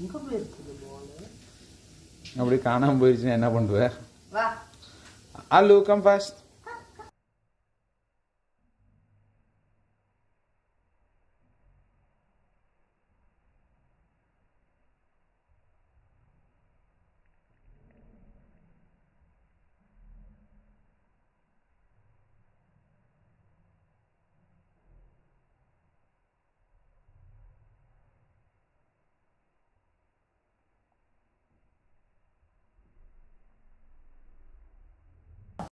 எங்க போயிருக்குது பால்? அப்படி காணாம போயிடுச்சுன்னா என்ன பண்ணுவ? வா. Alu, come fast.